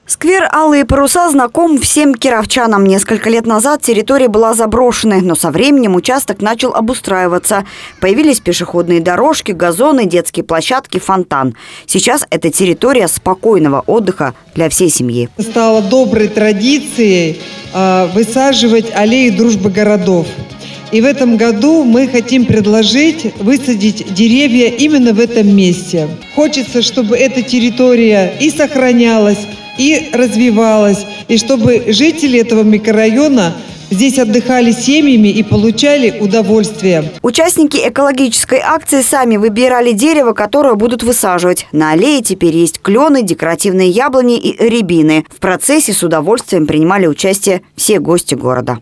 Сквер «Алые паруса» знаком всем кировчанам. Несколько лет назад территория была заброшенной, но со временем участок начал обустраиваться. Появились пешеходные дорожки, газоны, детские площадки, фонтан. Сейчас это территория спокойного отдыха для всей семьи. Стало доброй традицией высаживать аллеи дружбы городов. И в этом году мы хотим предложить высадить деревья именно в этом месте. Хочется, чтобы эта территория и сохранялась, и развивалась, и чтобы жители этого микрорайона здесь отдыхали семьями и получали удовольствие. Участники экологической акции сами выбирали дерево, которое будут высаживать. На аллее теперь есть клены, декоративные яблони и рябины. В процессе с удовольствием принимали участие все гости города.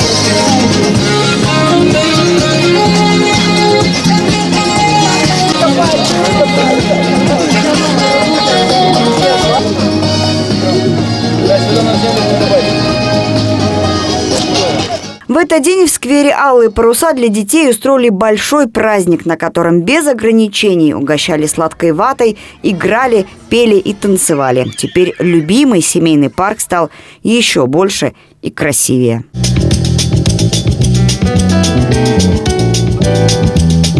В этот день в сквере «Алые паруса» для детей устроили большой праздник, на котором без ограничений угощали сладкой ватой, играли, пели и танцевали. Теперь любимый семейный парк стал еще больше и красивее.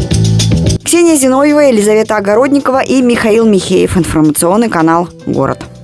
Ксения Зиновьева, Елизавета Огородникова и Михаил Михеев. Информационный канал «Город».